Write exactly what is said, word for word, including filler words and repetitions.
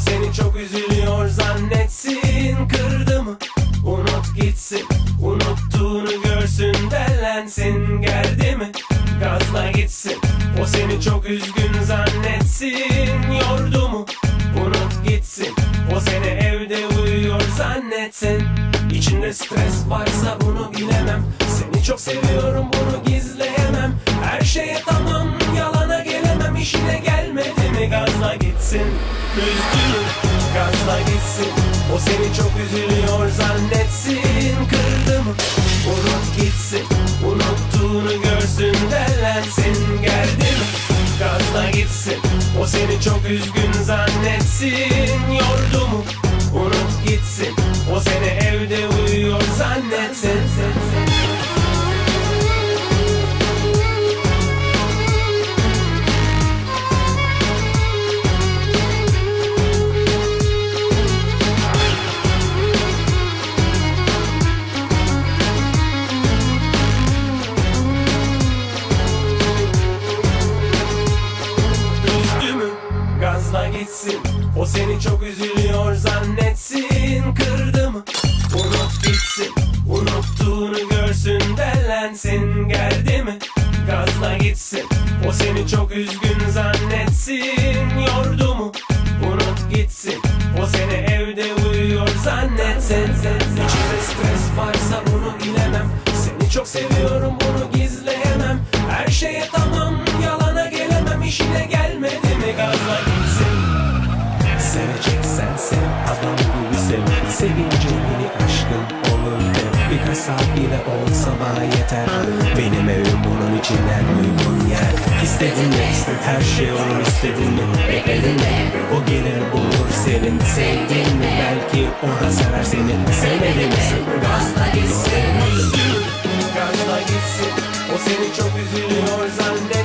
seni çok üzülüyor zannetsin. Kırdı mı? Unut gitsin. Unuttuğunu görsün, dellensin. Gerdi mi? Gazla gitsin. O seni çok üzgün zannetsin. Yordu mu? Unut gitsin. O seni evde uyuyor zannetsin. İçinde stres varsa bunu bilemem. Seni çok seviyorum, bunu gizleyemem. Her şeye tamam, yalana gelemem. İşine gelmedi mi? Gazla gitsin. Üzdü mü? Gazla gitsin. O seni çok üzülüyor zannetsin. Kırdı mı? Unut gitsin. Unuttuğunu görsün, dellensin. Gerdi mi? Gazla gitsin. O seni çok üzgün zannetsin. Yordu mu? Unut gitsin. O seni evde uyuyor zannetsin. Gazla gitsin. O seni çok üzülüyor zannetsin. Kırdı mı? Unut gitsin. Unuttuğunu görsün, dellensin. Gerdi mi? Gazla gitsin. O seni çok üzgün zannetsin. Yordu mu? Unut gitsin. O seni evde uyuyor zannetsin. İçinde stres varsa bunu bilemem. Seni çok seviyorum, bunu gizleyemem. Her şeye tamam, yalana gelemem. İşine gelmedi mi? Gazla gitsin. Seveceksen sev, adam gibi sev. Sevince yeni aşkın olur de. Birkaç saat bile olsa bana yeter. Benim evim bunun için en uygun yer. İstedin mi? Her şey olur istedin mi? Bekledin mi? O gelir bulur senin. Sevdin mi? Belki o da sever seni. Sevmedin mi? Gazla gitsin. Gazla gitsin. O seni çok üzülüyor zannet.